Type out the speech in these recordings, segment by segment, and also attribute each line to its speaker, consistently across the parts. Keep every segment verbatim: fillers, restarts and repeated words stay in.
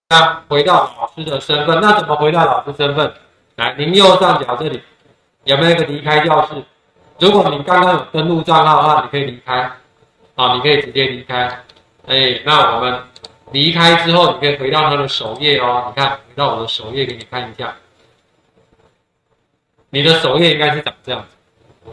Speaker 1: 那回到老师的身份，那怎么回到老师身份？来，您右上角这里有没有一个离开教室？如果你刚刚有登录账号的话，你可以离开，好，你可以直接离开。哎，那我们离开之后，你可以回到它的首页哦。你看，回到我的首页给你看一下，你的首页应该是长这样子，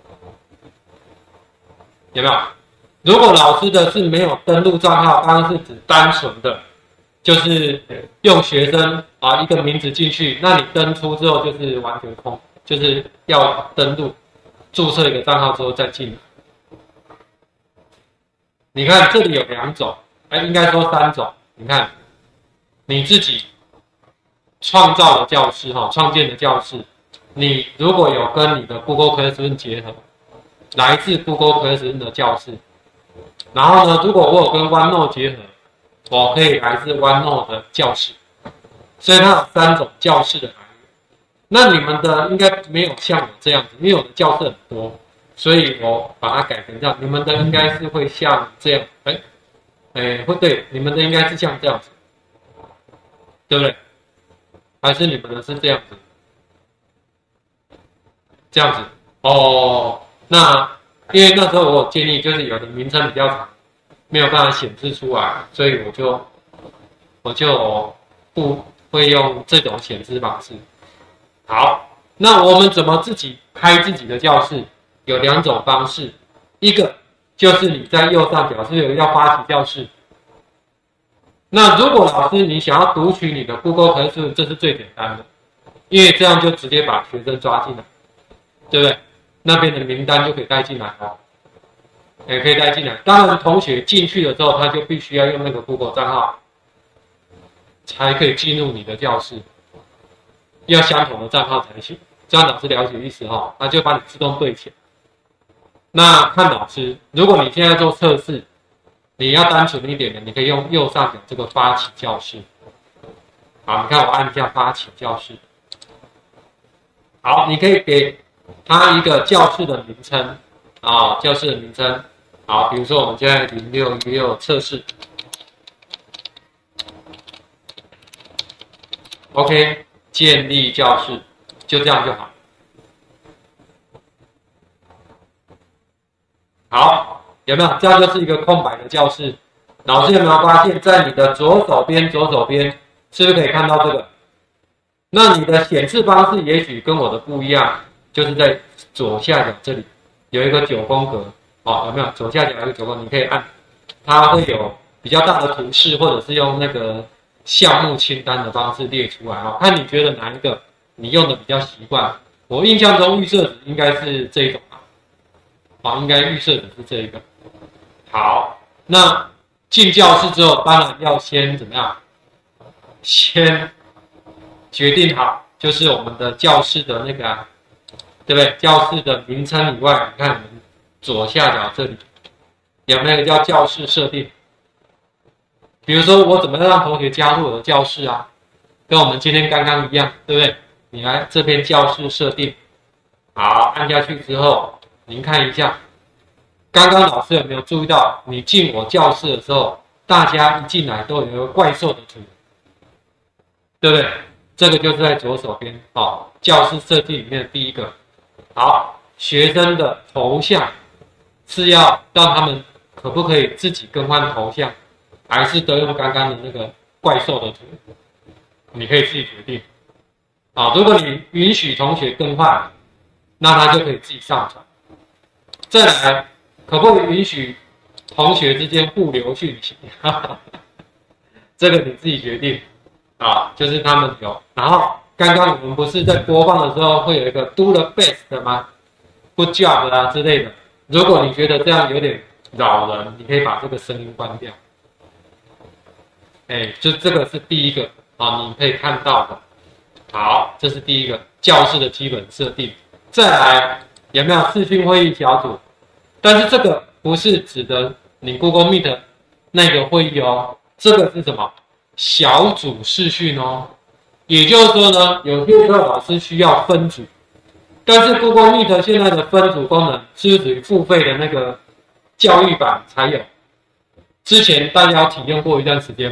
Speaker 1: 有没有？如果老师的是没有登录账号，刚刚是指单纯的，就是用学生啊一个名字进去，那你登出之后就是完全空，就是要登录注册一个账号之后再进来。你看这里有两种，哎，应该说三种。你看你自己创造的教室哈，创建的教室，你如果有跟你的 Google Classroom 结合，来自 Google Classroom 的教室。然后呢，如果我有跟 OneNote 结合，我可以来自 OneNote 的教室，所以它有三种教室的来源。那你们的应该没有像我这样子，因为我的教室很多，所以我把它改成这样。你们的应该是会像这样，哎，哎，会对，你们的应该是像这样子，对不对？还是你们的是这样子？这样子哦，那。因为那时候我有建议，就是有的名称比较长，没有办法显示出来，所以我就我就不会用这种显示方式。好，那我们怎么自己开自己的教室？有两种方式，一个就是你在右上角是有要发起教室。那如果老师你想要读取你的 Google Classroom， 这是最简单的，因为这样就直接把学生抓进来，对不对？那边的名单就可以带进来哦，也可以带进来。当然，同学进去的时候，他就必须要用那个 Google 账号，才可以进入你的教室。要相同的账号才行。这样老师了解意思哈，那就把你自动对起来。那看老师，如果你现在做测试，你要单纯一点的，你可以用右上角这个发起教室。好，你看我按一下发起教室。好，你可以给它一个教室的名称啊、哦，教室的名称，好，比如说我们现在零六一六测试 ，OK， 建立教室，就这样就好。好，有没有？这样就是一个空白的教室。老师有没有发现，在你的左手边，左手边是不是可以看到这个？那你的显示方式也许跟我的不一样。就是在左下角这里有一个九宫格，哦，有没有？左下角有一个九宫，你可以按，它会有比较大的图示，或者是用那个项目清单的方式列出来哦。看你觉得哪一个你用的比较习惯？我印象中预设值应该是这一种吧，好，应该预设值是这一个。好，那进教室之后，当然要先怎么样？先决定好，就是我们的教室的那个、啊。对不对？教室的名称以外，你看我们左下角这里有没有一个叫教室设定？比如说我怎么样让同学加入我的教室啊？跟我们今天刚刚一样，对不对？你来这边教室设定，好，按下去之后，您看一下，刚刚老师有没有注意到，你进我教室的时候，大家一进来都有一个怪兽的图，对不对？这个就是在左手边，哦，教室设计里面的第一个。好，学生的头像是要让他们可不可以自己更换头像，还是都用刚刚的那个怪兽的图？你可以自己决定。好，如果你允许同学更换，那他就可以自己上传。再来，可不可以允许同学之间互留讯息？这个你自己决定。啊，就是他们有。然后刚刚我们不是在播放的时候会有一个 do the best 吗 ？good job 啊之类的。如果你觉得这样有点扰人，你可以把这个声音关掉。哎，就这个是第一个啊，你可以看到的。好，这是第一个教室的基本设定。再来，有没有视讯会议小组？但是这个不是指的你 Google Meet 那个会议哦，这个是什么？小组视讯哦，也就是说呢，有些时候老师需要分组，但是 Google Meet 现在的分组功能是属于付费的那个教育版才有，之前大家有体验过一段时间嘛，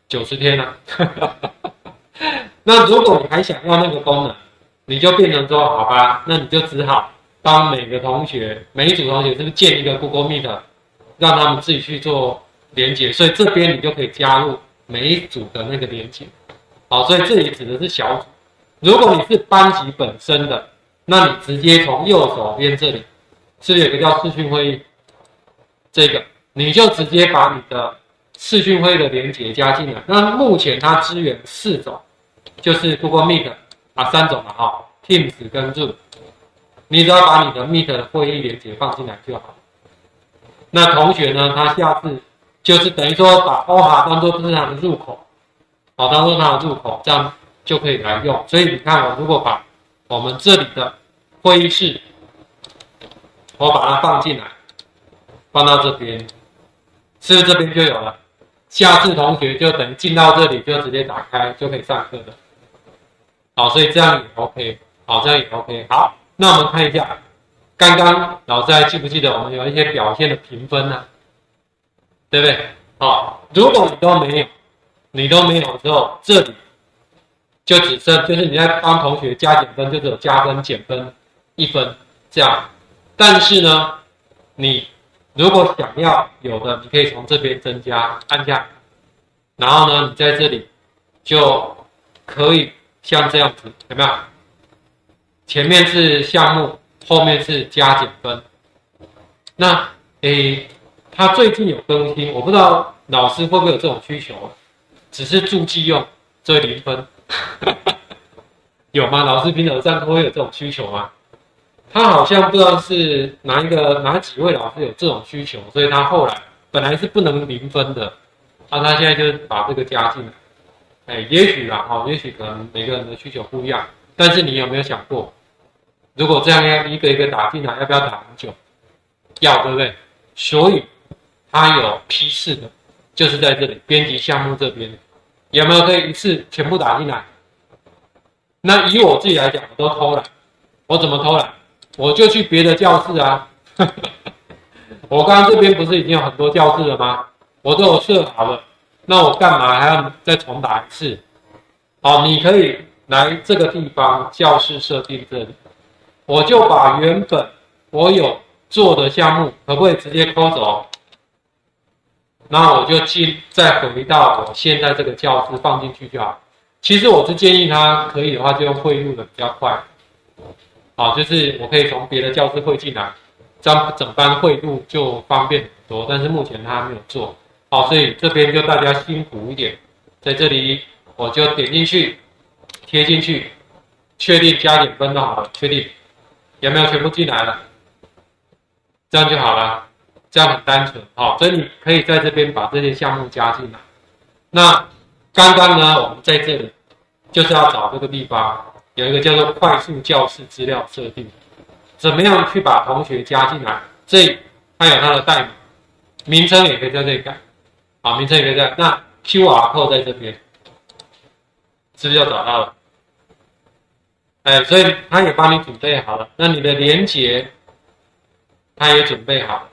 Speaker 1: 九十天啊。那如果你还想要那个功能，你就变成说，好吧，那你就只好帮每个同学，每一组同学是不是建一个 Google Meet， 让他们自己去做连结，所以这边你就可以加入每一组的那个连结。好，所以这里指的是小组。如果你是班级本身的，那你直接从右手边这里，是不是有个叫视讯会议？这个你就直接把你的视讯会议的连结加进来。那目前它支援四种，就是 Google Meet 啊，三种了哈、哦、，Teams 跟 Zoom。你只要把你的 Meet 的会议连结放进来就好。那同学呢，他下次就是等于说把 O H A 当做是他的入口，好，当做他的入口，这样就可以来用。所以你看，我如果把我们这里的会议室，我把它放进来，放到这边，是不是这边就有了？下次同学就等于进到这里就直接打开就可以上课的。好，所以这样也 OK， 好，这样也 OK。好，那我们看一下，刚刚老师还记不记得我们有一些表现的评分呢？对不对？好，如果你都没有，你都没有之后，这里就只剩就是你在帮同学加减分，就只有加分减分一分这样。但是呢，你如果想要有的，你可以从这边增加，按下，然后呢，你在这里就可以像这样子，有没有？前面是项目，后面是加减分。那诶，它最近有更新，我不知道老师会不会有这种需求，只是注记用，所以零分。有吗？老师平常上课会有这种需求吗？他好像不知道是哪一个哪几位老师有这种需求，所以他后来本来是不能零分的，啊，他现在就把这个加进来。哎，也许啦，哦，也许可能每个人的需求不一样，但是你有没有想过，如果这样要一个一个打进来，要不要打很久？要，对不对？所以它有批次的，就是在这里编辑项目这边，有没有可以一次全部打进来？那以我自己来讲，我都偷懒，我怎么偷懒？我就去别的教室啊。我刚刚这边不是已经有很多教室了吗？我都有设好了，那我干嘛还要再重打一次？好，你可以来这个地方教室设定这里，我就把原本我有做的项目，可不可以直接抠走？那我就进再回到我现在这个教室放进去就好。其实我是建议他可以的话，就用汇入的比较快。好，就是我可以从别的教室汇进来，这样整班汇入就方便很多。但是目前他还没有做，好，所以这边就大家辛苦一点。在这里我就点进去，贴进去，确定加减分就好了。确定有没有全部进来了？这样就好了，这样很单纯。好，所以你可以在这边把这些项目加进来。那刚刚呢，我们在这里就是要找这个地方。有一个叫做快速教室资料设定，怎么样去把同学加进来？这里它有它的代码，名称也可以在这里改，好，名称也可以在。那 Q R code 在这边，是不是就找到了？哎，所以它也帮你准备好了。那你的连结，它也准备好了。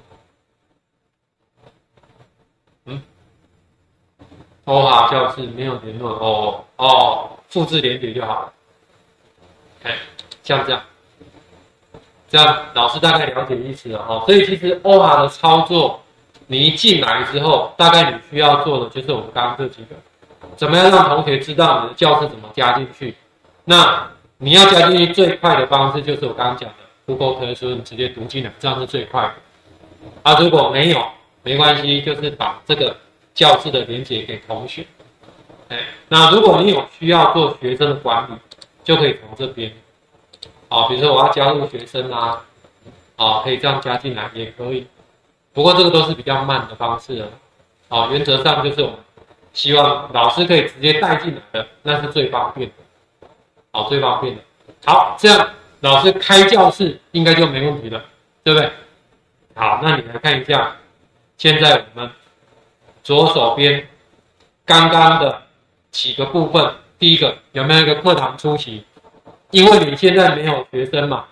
Speaker 1: 嗯，哦，好，教室没有联络哦哦，复制连结就好了。哎，像这样，这样老师大概了解意思了哦。所以其实 O H A 的操作，你一进来之后，大概你需要做的就是我们刚刚这几个，怎么样让同学知道你的教室怎么加进去？那你要加进去最快的方式就是我刚刚讲的 Google Classroom， 你直接读进来，这样是最快的。啊，如果没有，没关系，就是把这个教室的连结给同学。哎，那如果你有需要做学生的管理，就可以从这边，好，比如说我要加入学生啊，啊，可以这样加进来也可以，不过这个都是比较慢的方式了，啊，原则上就是我们希望老师可以直接带进来的，那是最方便的，好，最方便的，好，这样老师开教室应该就没问题了，对不对？好，那你来看一下，现在我们左手边刚刚的几个部分。第一个有没有一个课堂出席？因为你现在没有学生嘛，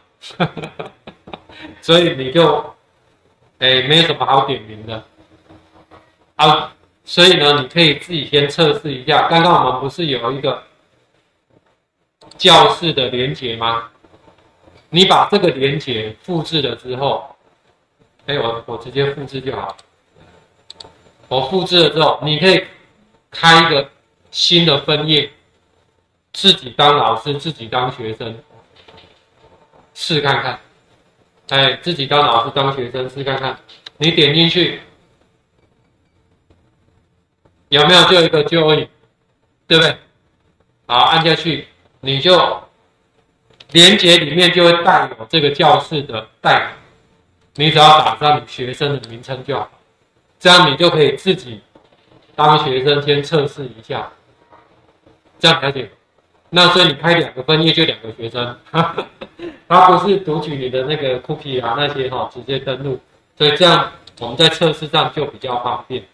Speaker 1: 所以你就哎没有什么好点名的。好， 所以呢，你可以自己先测试一下。刚刚我们不是有一个教室的连结吗？你把这个连结复制了之后，哎，我我直接复制就好。我复制了之后，你可以开一个新的分页，自己当老师，自己当学生，试看看。哎，自己当老师当学生试看看。你点进去，有没有就一个 join， 对不对？好，按下去，你就连结里面就会带有这个教室的代码，你只要打上你学生的名称就好，这样你就可以自己当学生先测试一下，这样了解。那所以你开两个分页就两个学生，他不是读取你的那个 cookie 啊那些哈、哦，直接登录，所以这样我们在测试上就比较方便。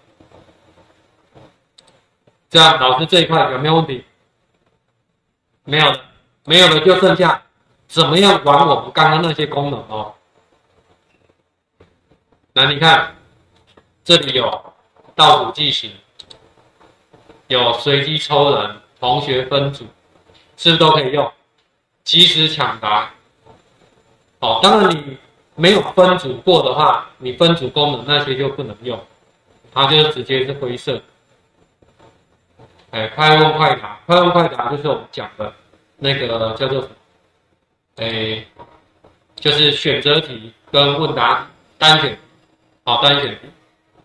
Speaker 1: 这样老师这一块有没有问题？没有的，没有的就剩下怎么样玩我们刚刚那些功能哦。那你看，这里有倒数计时，有随机抽人、同学分组，是不是都可以用？即时抢答。哦，当然你没有分组过的话，你分组功能那些就不能用，它就直接是灰色。哎，快问快答，快问快答就是我们讲的那个叫做什么？哎，就是选择题跟问答题，单选，好，单选题。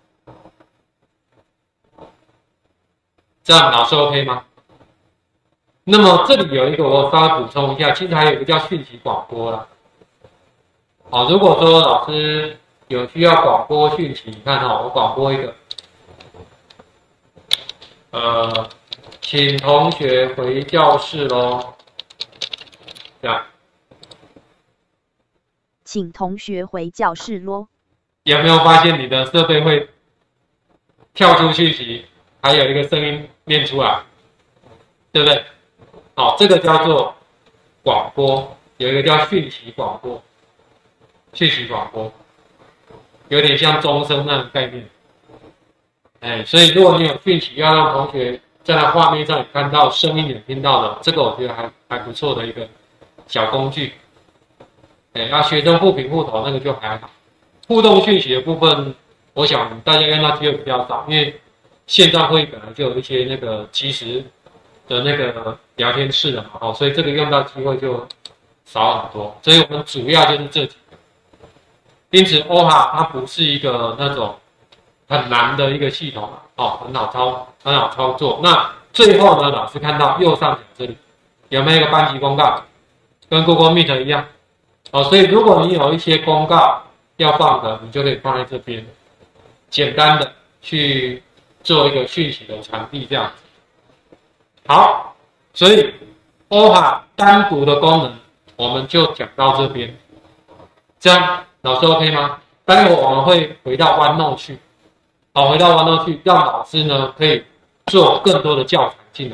Speaker 1: 这样老师 OK 吗？那么这里有一个我稍微补充一下，其实还有一个叫讯息广播啦。好，如果说老师有需要广播讯息，你看哈，我广播一个，呃，请同学回教室咯。这样，
Speaker 2: 请同学回教室咯。
Speaker 1: 有没有发现你的设备会跳出讯息，还有一个声音念出来，对不对？好，这个叫做广播，有一个叫讯息广播，讯息广播有点像钟声那种概念。哎，所以如果你有讯息要让同学在他画面上也看到，声音也听到的，这个我觉得还还不错的一个小工具。哎，那学生互评互投那个就还好。互动讯息的部分，我想大家用到机会比较少，因为线上会议本来就有一些那个即时的那个聊天室了嘛，哦，所以这个用到机会就少很多。所以我们主要就是这几个。因此 O H A 它不是一个那种很难的一个系统，哦，很好操，很好操作。那最后呢，老师看到右上角这里有没有一个班级公告，跟 Google Meet 一样，哦，所以如果你有一些公告要放的，你就可以放在这边，简单的去做一个讯息的传递，这样子。好，所以 O H A 单独的功能我们就讲到这边，这样老师 OK 吗？待会我们会回到 OneNote 去，好，回到 OneNote 去，让老师呢可以做更多的教材进来。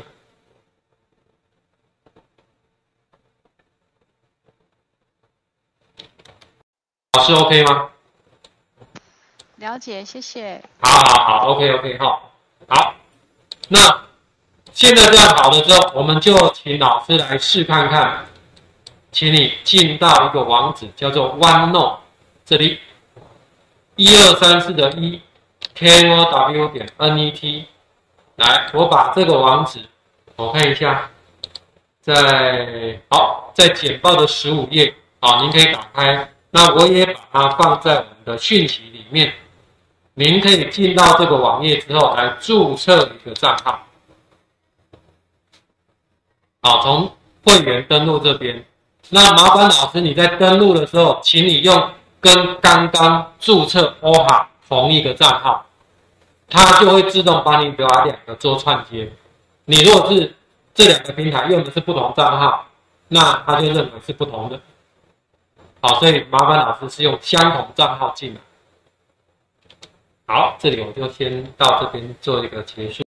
Speaker 1: 老师 OK 吗？
Speaker 3: 了解，谢谢。
Speaker 1: 好好好 ，OK OK， 好，好，那现在这样好了之后，我们就请老师来试看看，请你进到一个网址，叫做 OneNote， 这里一二三四的一 K O W 点 N E T， 来，我把这个网址我看一下，在好在简报的十五页，好，您可以打开。那我也把它放在我们的讯息里面，您可以进到这个网页之后来注册一个账号。好，从会员登录这边，那麻烦老师你在登录的时候，请你用跟刚刚注册 O H A 同一个账号，它就会自动帮你把两个做串接。你如果是这两个平台用的是不同账号，那它就认为是不同的。好，所以麻烦老师是用相同账号进来。好，这里我就先到这边做一个结束。